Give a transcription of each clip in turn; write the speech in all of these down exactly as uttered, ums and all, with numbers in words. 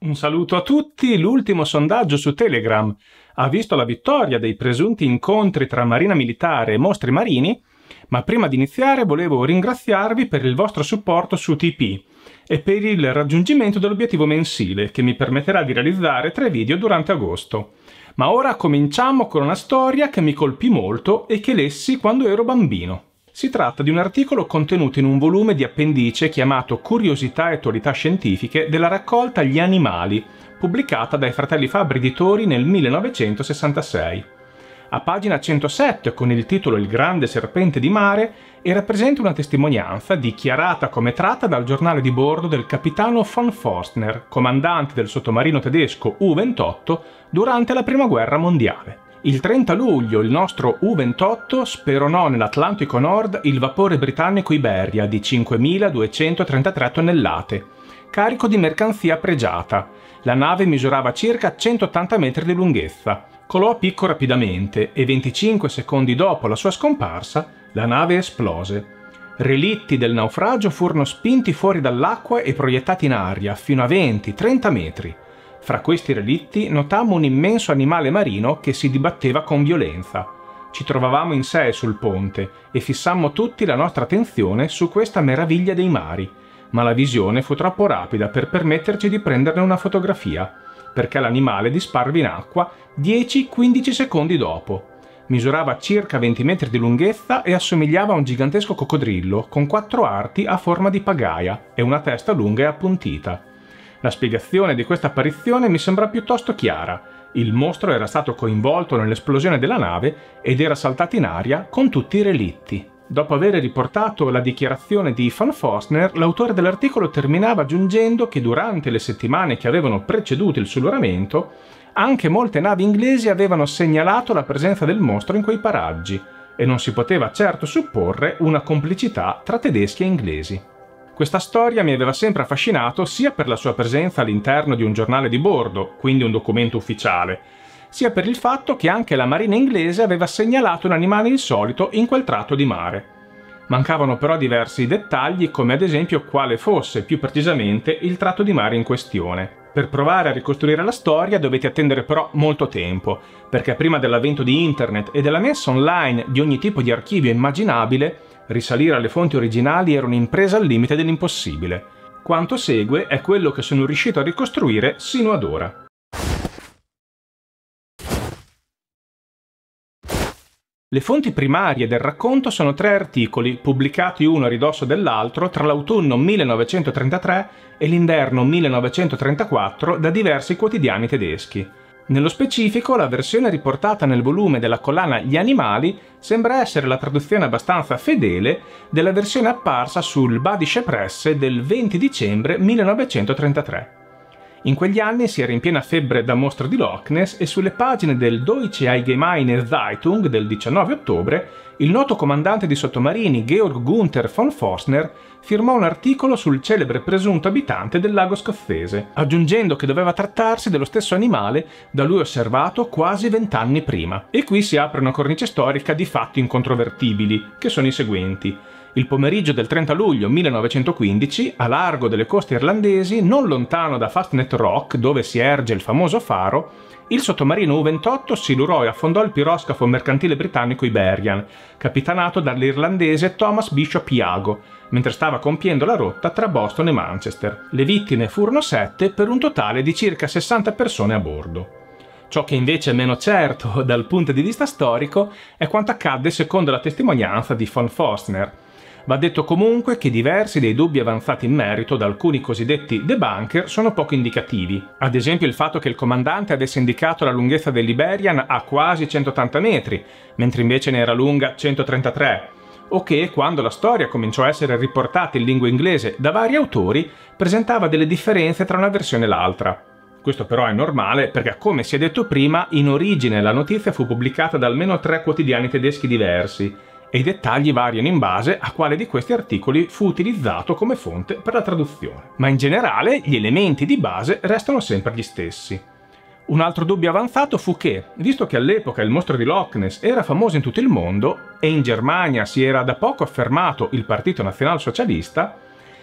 Un saluto a tutti. L'ultimo sondaggio su Telegram ha visto la vittoria dei presunti incontri tra Marina Militare e mostri marini, ma prima di iniziare volevo ringraziarvi per il vostro supporto su T P e per il raggiungimento dell'obiettivo mensile che mi permetterà di realizzare tre video durante agosto. Ma ora cominciamo con una storia che mi colpì molto e che lessi quando ero bambino. Si tratta di un articolo contenuto in un volume di appendice chiamato Curiosità e attualità scientifiche della raccolta Gli animali, pubblicata dai fratelli Fabbri editori nel millenovecentosessantasei. A pagina centosette, con il titolo Il grande serpente di mare, era presente una testimonianza dichiarata come tratta dal giornale di bordo del capitano von Forstner, comandante del sottomarino tedesco U ventotto durante la Prima Guerra Mondiale. Il trenta luglio il nostro U ventotto speronò nell'Atlantico Nord il vapore britannico Iberia di cinquemiladuecentotrentatré tonnellate, carico di mercanzia pregiata. La nave misurava circa centottanta metri di lunghezza. Colò a picco rapidamente e venticinque secondi dopo la sua scomparsa la nave esplose. Relitti del naufragio furono spinti fuori dall'acqua e proiettati in aria fino a venti trenta metri. Fra questi relitti notammo un immenso animale marino che si dibatteva con violenza. Ci trovavamo in sei sul ponte e fissammo tutti la nostra attenzione su questa meraviglia dei mari, ma la visione fu troppo rapida per permetterci di prenderne una fotografia, perché l'animale disparve in acqua dieci quindici secondi dopo. Misurava circa venti metri di lunghezza e assomigliava a un gigantesco coccodrillo con quattro arti a forma di pagaia e una testa lunga e appuntita. La spiegazione di questa apparizione mi sembra piuttosto chiara. Il mostro era stato coinvolto nell'esplosione della nave ed era saltato in aria con tutti i relitti. Dopo aver riportato la dichiarazione di von Forstner, l'autore dell'articolo terminava aggiungendo che durante le settimane che avevano preceduto il sull'oramento, anche molte navi inglesi avevano segnalato la presenza del mostro in quei paraggi e non si poteva certo supporre una complicità tra tedeschi e inglesi. Questa storia mi aveva sempre affascinato sia per la sua presenza all'interno di un giornale di bordo, quindi un documento ufficiale, sia per il fatto che anche la marina inglese aveva segnalato un animale insolito in quel tratto di mare. Mancavano però diversi dettagli, come ad esempio quale fosse più precisamente il tratto di mare in questione. Per provare a ricostruire la storia dovete attendere però molto tempo, perché prima dell'avvento di internet e della messa online di ogni tipo di archivio immaginabile, risalire alle fonti originali era un'impresa al limite dell'impossibile. Quanto segue è quello che sono riuscito a ricostruire sino ad ora. Le fonti primarie del racconto sono tre articoli, pubblicati uno a ridosso dell'altro tra l'autunno millenovecentotrentatré e l'inverno millenovecentotrentaquattro da diversi quotidiani tedeschi. Nello specifico, la versione riportata nel volume della collana Gli animali sembra essere la traduzione abbastanza fedele della versione apparsa sul Badische Presse del venti dicembre millenovecentotrentatré. In quegli anni si era in piena febbre da mostro di Loch Ness e sulle pagine del Deutsche Allgemeine Zeitung del diciannove ottobre il noto comandante di sottomarini Georg Gunther von Forstner firmò un articolo sul celebre presunto abitante del lago scozzese, aggiungendo che doveva trattarsi dello stesso animale da lui osservato quasi vent'anni prima. E qui si apre una cornice storica di fatti incontrovertibili, che sono i seguenti. Il pomeriggio del trenta luglio millenovecentoquindici, a largo delle coste irlandesi, non lontano da Fastnet Rock, dove si erge il famoso faro, il sottomarino U ventotto si lurò e affondò il piroscafo mercantile britannico Iberian, capitanato dall'irlandese Thomas Bishop Iago, mentre stava compiendo la rotta tra Boston e Manchester. Le vittime furono sette per un totale di circa sessanta persone a bordo. Ciò che invece è meno certo dal punto di vista storico è quanto accadde secondo la testimonianza di von Forstner. Va detto comunque che diversi dei dubbi avanzati in merito da alcuni cosiddetti debunker sono poco indicativi. Ad esempio il fatto che il comandante avesse indicato la lunghezza dell'Iberian a quasi centottanta metri, mentre invece ne era lunga centotrentatré, o che, quando la storia cominciò a essere riportata in lingua inglese da vari autori, presentava delle differenze tra una versione e l'altra. Questo però è normale perché, come si è detto prima, in origine la notizia fu pubblicata da almeno tre quotidiani tedeschi diversi, e i dettagli variano in base a quale di questi articoli fu utilizzato come fonte per la traduzione. Ma in generale gli elementi di base restano sempre gli stessi. Un altro dubbio avanzato fu che, visto che all'epoca il mostro di Loch Ness era famoso in tutto il mondo e in Germania si era da poco affermato il Partito Nazionalsocialista,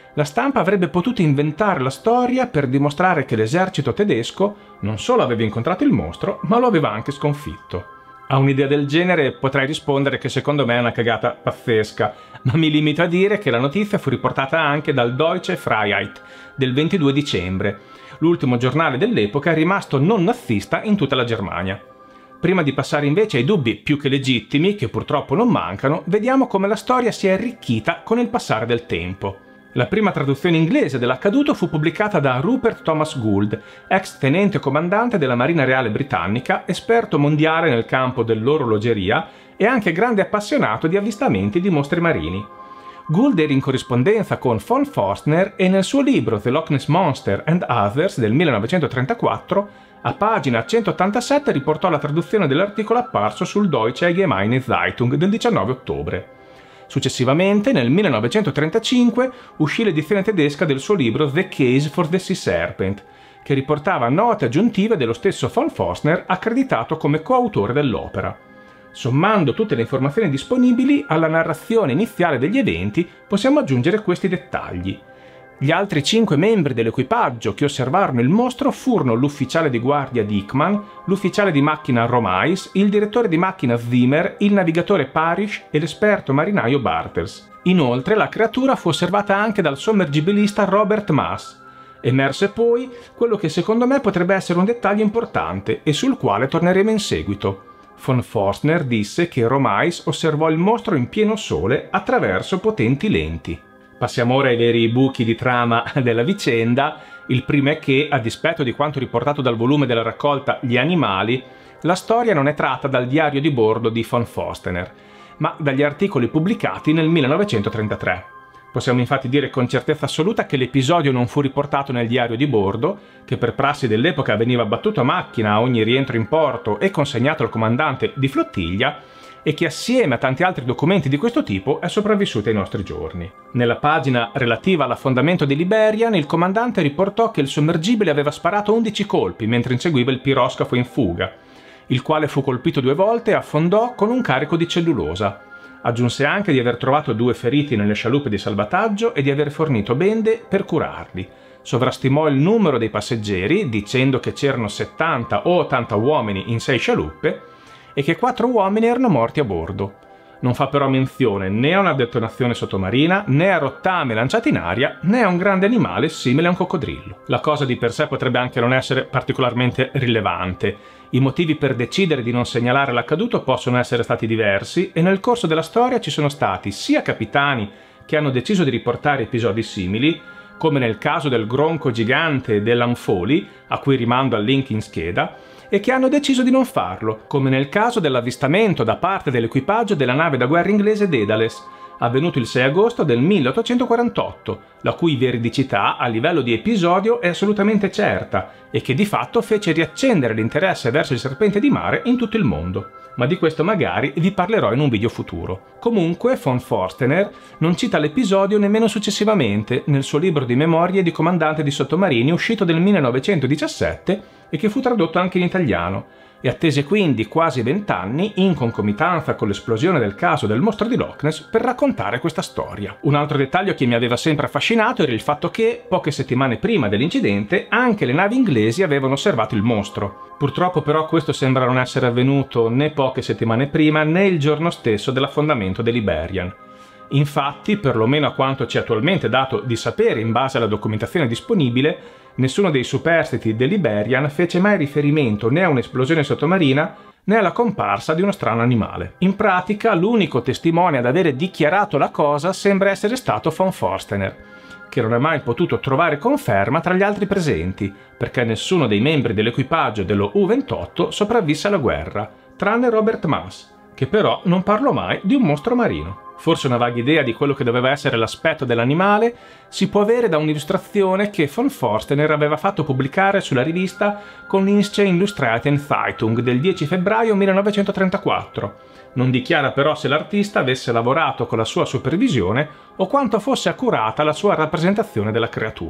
la stampa avrebbe potuto inventare la storia per dimostrare che l'esercito tedesco non solo aveva incontrato il mostro, ma lo aveva anche sconfitto. A un'idea del genere potrei rispondere che secondo me è una cagata pazzesca, ma mi limito a dire che la notizia fu riportata anche dal Deutsche Freiheit del ventidue dicembre, l'ultimo giornale dell'epoca rimasto non nazista in tutta la Germania. Prima di passare invece ai dubbi più che legittimi, che purtroppo non mancano, vediamo come la storia si è arricchita con il passare del tempo. La prima traduzione inglese dell'accaduto fu pubblicata da Rupert Thomas Gould, ex tenente comandante della Marina Reale Britannica, esperto mondiale nel campo dell'orologeria e anche grande appassionato di avvistamenti di mostri marini. Gould era in corrispondenza con von Forstner e nel suo libro The Loch Ness Monster and Others del millenovecentotrentaquattro, a pagina centottantasette riportò la traduzione dell'articolo apparso sul Deutsche Allgemeine Zeitung del diciannove ottobre. Successivamente, nel millenovecentotrentacinque, uscì l'edizione tedesca del suo libro The Case for the Sea Serpent, che riportava note aggiuntive dello stesso von Forstner accreditato come coautore dell'opera. Sommando tutte le informazioni disponibili, alla narrazione iniziale degli eventi possiamo aggiungere questi dettagli. Gli altri cinque membri dell'equipaggio che osservarono il mostro furono l'ufficiale di guardia Dickmann, l'ufficiale di macchina Romais, il direttore di macchina Zimmer, il navigatore Parish e l'esperto marinaio Bartels. Inoltre la creatura fu osservata anche dal sommergibilista Robert Maas. Emerse poi quello che secondo me potrebbe essere un dettaglio importante e sul quale torneremo in seguito. Von Forstner disse che Romais osservò il mostro in pieno sole attraverso potenti lenti. Passiamo ora ai veri buchi di trama della vicenda. Il primo è che, a dispetto di quanto riportato dal volume della raccolta Gli animali, la storia non è tratta dal diario di bordo di von Forstner, ma dagli articoli pubblicati nel millenovecentotrentatré. Possiamo infatti dire con certezza assoluta che l'episodio non fu riportato nel diario di bordo, che per prassi dell'epoca veniva battuto a macchina a ogni rientro in porto e consegnato al comandante di flottiglia, e che assieme a tanti altri documenti di questo tipo è sopravvissuta ai nostri giorni. Nella pagina relativa all'affondamento di Liberian, il comandante riportò che il sommergibile aveva sparato undici colpi mentre inseguiva il piroscafo in fuga, il quale fu colpito due volte e affondò con un carico di cellulosa. Aggiunse anche di aver trovato due feriti nelle scialuppe di salvataggio e di aver fornito bende per curarli. Sovrastimò il numero dei passeggeri, dicendo che c'erano settanta o ottanta uomini in sei scialuppe, e che quattro uomini erano morti a bordo. Non fa però menzione né a una detonazione sottomarina, né a rottami lanciati in aria, né a un grande animale simile a un coccodrillo. La cosa di per sé potrebbe anche non essere particolarmente rilevante. I motivi per decidere di non segnalare l'accaduto possono essere stati diversi e nel corso della storia ci sono stati sia capitani che hanno deciso di riportare episodi simili, come nel caso del gronco gigante dell'Anfoli, a cui rimando al link in scheda, e che hanno deciso di non farlo, come nel caso dell'avvistamento da parte dell'equipaggio della nave da guerra inglese Daedalus, avvenuto il sei agosto del milleottocentoquarantotto, la cui veridicità a livello di episodio è assolutamente certa e che di fatto fece riaccendere l'interesse verso il serpente di mare in tutto il mondo. Ma di questo magari vi parlerò in un video futuro. Comunque, von Forstner non cita l'episodio nemmeno successivamente nel suo libro di memorie di comandante di sottomarini uscito nel millenovecentodiciassette e che fu tradotto anche in italiano, e attese quindi quasi vent'anni, in concomitanza con l'esplosione del caso del mostro di Loch Ness, per raccontare questa storia. Un altro dettaglio che mi aveva sempre affascinato era il fatto che, poche settimane prima dell'incidente, anche le navi inglesi avevano osservato il mostro. Purtroppo però questo sembra non essere avvenuto né poche settimane prima né il giorno stesso dell'affondamento dell'Iberian. Infatti, perlomeno a quanto ci è attualmente dato di sapere in base alla documentazione disponibile, nessuno dei superstiti dell'Iberian fece mai riferimento né a un'esplosione sottomarina né alla comparsa di uno strano animale. In pratica, l'unico testimone ad avere dichiarato la cosa sembra essere stato von Forstner, che non ha mai potuto trovare conferma tra gli altri presenti, perché nessuno dei membri dell'equipaggio dello U ventotto sopravvisse alla guerra, tranne Robert Maas, che però non parlò mai di un mostro marino. Forse una vaga idea di quello che doveva essere l'aspetto dell'animale si può avere da un'illustrazione che von Forstner aveva fatto pubblicare sulla rivista Koninklijke Illustraten Zeitung del dieci febbraio millenovecentotrentaquattro. Non dichiara però se l'artista avesse lavorato con la sua supervisione o quanto fosse accurata la sua rappresentazione della creatura.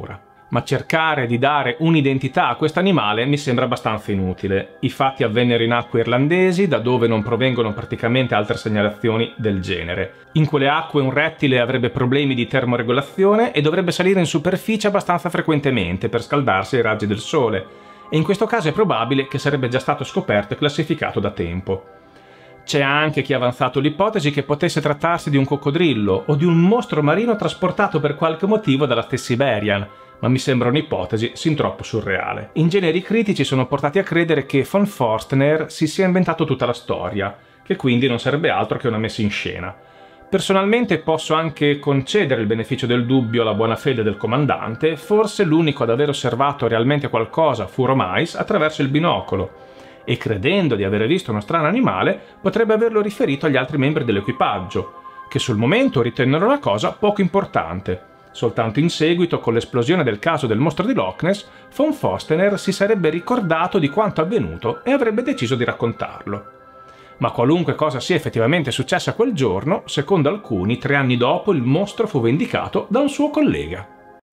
ma cercare di dare un'identità a questo animale mi sembra abbastanza inutile. I fatti avvennero in acque irlandesi, da dove non provengono praticamente altre segnalazioni del genere. In quelle acque un rettile avrebbe problemi di termoregolazione e dovrebbe salire in superficie abbastanza frequentemente per scaldarsi ai raggi del sole, e in questo caso è probabile che sarebbe già stato scoperto e classificato da tempo. C'è anche chi ha avanzato l'ipotesi che potesse trattarsi di un coccodrillo o di un mostro marino trasportato per qualche motivo dalla stessa Siberian, ma mi sembra un'ipotesi sin troppo surreale. In genere i critici sono portati a credere che von Forstner si sia inventato tutta la storia, che quindi non sarebbe altro che una messa in scena. Personalmente posso anche concedere il beneficio del dubbio alla buona fede del comandante, forse l'unico ad aver osservato realmente qualcosa fu Romais attraverso il binocolo, e credendo di aver visto uno strano animale potrebbe averlo riferito agli altri membri dell'equipaggio, che sul momento ritennero la cosa poco importante. Soltanto in seguito, con l'esplosione del caso del mostro di Loch Ness, von Forstner si sarebbe ricordato di quanto avvenuto e avrebbe deciso di raccontarlo. Ma qualunque cosa sia effettivamente successa quel giorno, secondo alcuni, tre anni dopo il mostro fu vendicato da un suo collega.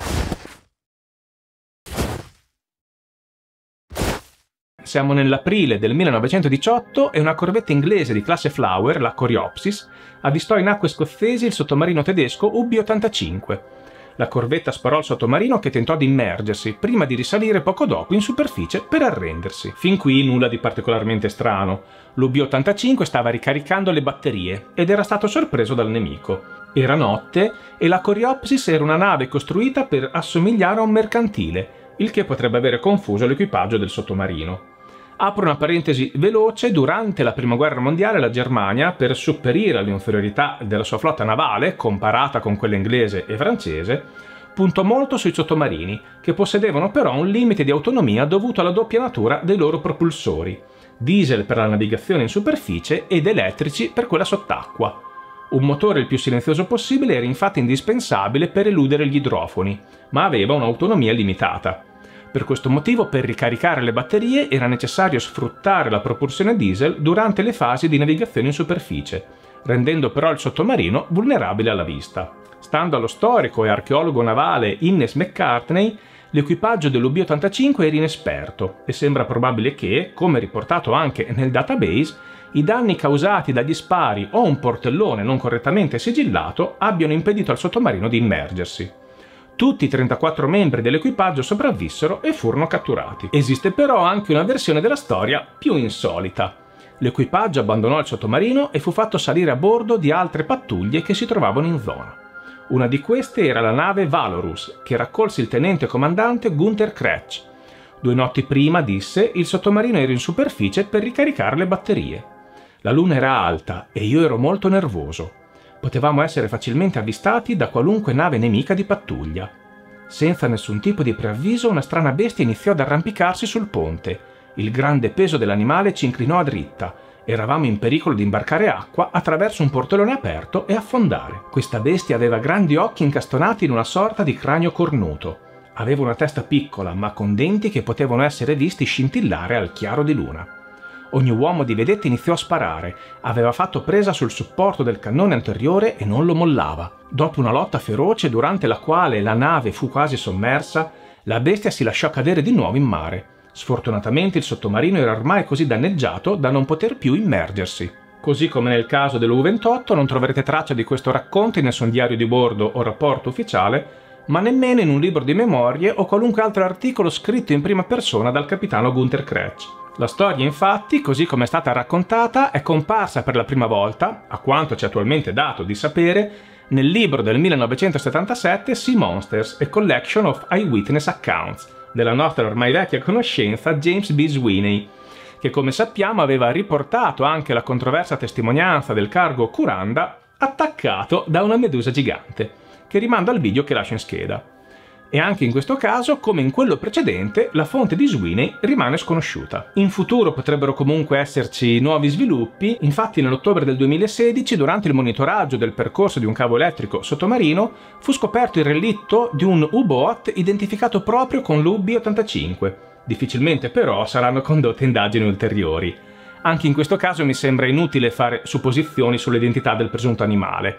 Siamo nell'aprile del millenovecentodiciotto e una corvetta inglese di classe Flower, la Coreopsis, avvistò in acque scozzesi il sottomarino tedesco U B ottantacinque. La corvetta sparò il sottomarino che tentò di immergersi, prima di risalire poco dopo in superficie per arrendersi. Fin qui nulla di particolarmente strano. L'U B ottantacinque stava ricaricando le batterie ed era stato sorpreso dal nemico. Era notte e la Coreopsis era una nave costruita per assomigliare a un mercantile, il che potrebbe avere confuso l'equipaggio del sottomarino. Apro una parentesi veloce: durante la Prima Guerra Mondiale la Germania, per sopperire all'inferiorità della sua flotta navale, comparata con quella inglese e francese, puntò molto sui sottomarini, che possedevano però un limite di autonomia dovuto alla doppia natura dei loro propulsori, diesel per la navigazione in superficie ed elettrici per quella sott'acqua. Un motore il più silenzioso possibile era infatti indispensabile per eludere gli idrofoni, ma aveva un'autonomia limitata. Per questo motivo, per ricaricare le batterie era necessario sfruttare la propulsione diesel durante le fasi di navigazione in superficie, rendendo però il sottomarino vulnerabile alla vista. Stando allo storico e archeologo navale Innes McCartney, l'equipaggio dell'U B ottantacinque era inesperto e sembra probabile che, come riportato anche nel database, i danni causati dagli spari o un portellone non correttamente sigillato abbiano impedito al sottomarino di immergersi. Tutti i trentaquattro membri dell'equipaggio sopravvissero e furono catturati. Esiste però anche una versione della storia più insolita. L'equipaggio abbandonò il sottomarino e fu fatto salire a bordo di altre pattuglie che si trovavano in zona. Una di queste era la nave Valorus, che raccolse il tenente comandante Gunther Kretsch. Due notti prima, disse, il sottomarino era in superficie per ricaricare le batterie. La luna era alta e io ero molto nervoso. Potevamo essere facilmente avvistati da qualunque nave nemica di pattuglia. Senza nessun tipo di preavviso, una strana bestia iniziò ad arrampicarsi sul ponte. Il grande peso dell'animale ci inclinò a dritta. Eravamo in pericolo di imbarcare acqua attraverso un portellone aperto e affondare. Questa bestia aveva grandi occhi incastonati in una sorta di cranio cornuto. Aveva una testa piccola, ma con denti che potevano essere visti scintillare al chiaro di luna. Ogni uomo di vedetta iniziò a sparare. Aveva fatto presa sul supporto del cannone anteriore e non lo mollava. Dopo una lotta feroce, durante la quale la nave fu quasi sommersa, la bestia si lasciò cadere di nuovo in mare. Sfortunatamente il sottomarino era ormai così danneggiato da non poter più immergersi. Così come nel caso dell'U ventotto, non troverete traccia di questo racconto in nessun diario di bordo o rapporto ufficiale, ma nemmeno in un libro di memorie o qualunque altro articolo scritto in prima persona dal capitano Gunther Kretsch. La storia, infatti, così come è stata raccontata, è comparsa per la prima volta, a quanto ci è attualmente dato di sapere, nel libro del millenovecentosettantasette Sea Monsters, a Collection of Eyewitness Accounts, della nostra ormai vecchia conoscenza James B. Sweeney, che come sappiamo aveva riportato anche la controversa testimonianza del cargo Kuranda attaccato da una medusa gigante, che rimanda al video che lascio in scheda. E anche in questo caso, come in quello precedente, la fonte di Sweeney rimane sconosciuta. In futuro potrebbero comunque esserci nuovi sviluppi. Infatti nell'ottobre del duemilasedici, durante il monitoraggio del percorso di un cavo elettrico sottomarino, fu scoperto il relitto di un U-boat identificato proprio con l'U B ottantacinque. Difficilmente però saranno condotte indagini ulteriori. Anche in questo caso mi sembra inutile fare supposizioni sull'identità del presunto animale.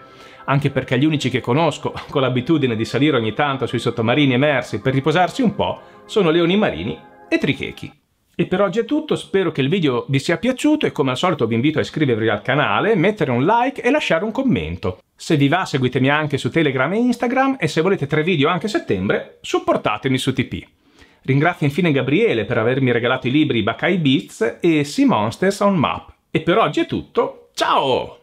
anche perché gli unici che conosco con l'abitudine di salire ogni tanto sui sottomarini emersi per riposarsi un po' sono leoni marini e trichechi. E per oggi è tutto, spero che il video vi sia piaciuto e come al solito vi invito a iscrivervi al canale, mettere un like e lasciare un commento. Se vi va seguitemi anche su Telegram e Instagram e se volete tre video anche a settembre, supportatemi su T P. Ringrazio infine Gabriele per avermi regalato i libri Bakai Beats e Sea Monsters on Map. E per oggi è tutto, ciao!